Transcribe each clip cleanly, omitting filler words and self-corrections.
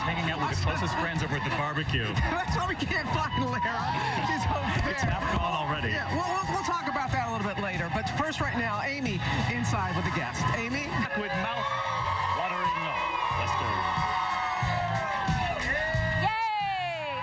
hanging out with the closest friends over at the barbecue. That's why we can't find Lara. She's over there. It's half gone already. Yeah, we'll talk about that a little bit later. But first, right now, Amy inside with the guest. Amy? With mouth watering. Let's go. Yay!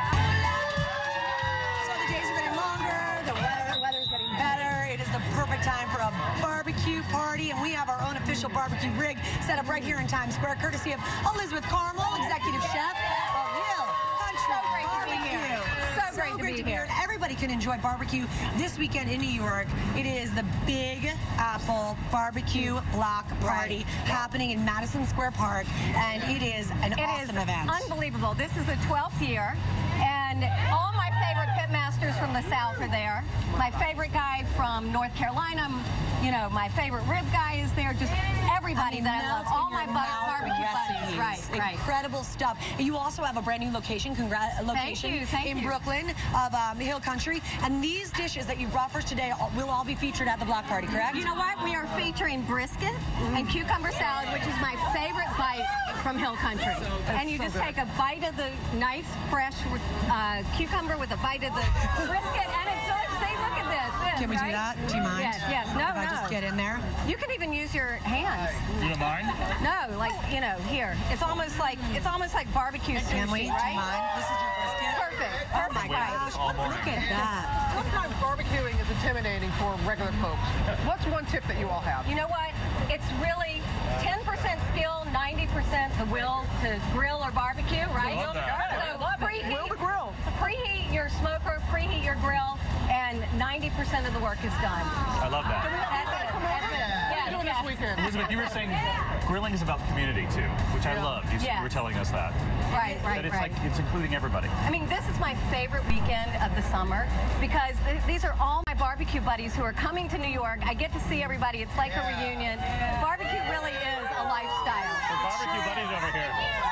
So the days are getting longer, the weather's getting better. It is the perfect time for a barbecue party, and we have our own official barbecue rig set up right here in Times Square, courtesy of Elizabeth Carmel, executive chef of Hill Country Barbecue. So great to be here. Everybody can enjoy barbecue this weekend in New York. It is the Big Apple Barbecue Block Party happening in Madison Square Park, and it is an awesome event. Unbelievable. This is the 12th year, and all my favorite pitmasters from the South are there. My favorite guy from North Carolina, you know, my favorite rib guy is there. Just everybody that I love. All my barbecue buddies. Right. Incredible stuff. You also have a brand new location, Thank in you. Brooklyn of Hill Country. And these dishes that you brought for us today will all be featured at the block party, correct? You know what? We are featuring brisket and cucumber salad, which is my favorite bite from Hill Country. And you just take a bite of the nice, fresh cucumber with a bite of the brisket, and it's so, see, look at this. Can we do that? Do you mind? Yes. No, if I just get in there? You can even use your hands. You don't mind? No, like, you know, here. It's almost like barbecue sushi, Can we? Do you right? mind? This is your brisket? Perfect. Oh my gosh, look at that. Sometimes barbecuing is intimidating for regular folks. What's one tip that you all have? You know what? It's really 10% skill, 90% the will to grill or barbecue, right? I love that. So Will the grill. preheat your smoker, preheat your grill, and 90% of the work is done. I love that. That's it. What are you doing this weekend? Elizabeth, you were saying grilling is about community too, which I love. You were telling us that. Right. That it's like it's including everybody. I mean, this is my favorite weekend of the summer because these are all my barbecue buddies who are coming to New York. I get to see everybody. It's like a reunion. Barbecue really is a lifestyle. The barbecue buddies over here.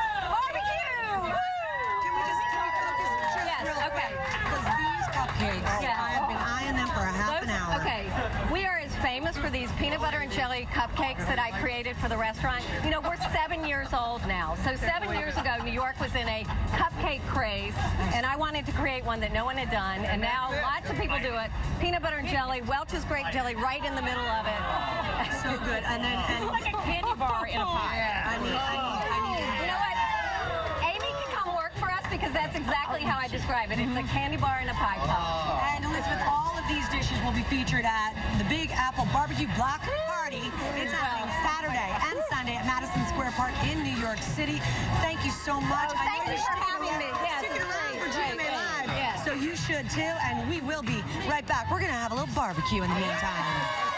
Barbecue! Can we focus just Yes, real okay. quick? Because these cupcakes, Yeah. I have been eyeing them for a half an hour. Okay, we are as famous for these peanut butter and jelly cupcakes that I created for the restaurant. You know, we're 7 years old now. So 7 years ago, New York was in a cupcake craze, and I wanted to create one that no one had done, and now lots of people do it. Peanut butter and jelly, Welch's grape jelly right in the middle of it. So good. And like a candy bar in a pie. I need it. You know what? Amy can come work for us because that's exactly how I describe it. It's a candy bar in a pie cup. And Elizabeth, all of these dishes will be featured at the Big Apple Barbecue Block Party. It's happening Saturday and Sunday at Madison Square Park in New York City. Thank you so much. Oh, thank you for having me. Yes, Sticking around for GMA great. Live. Yes. So you should too, and we will be right back. We're going to have a little barbecue in the meantime.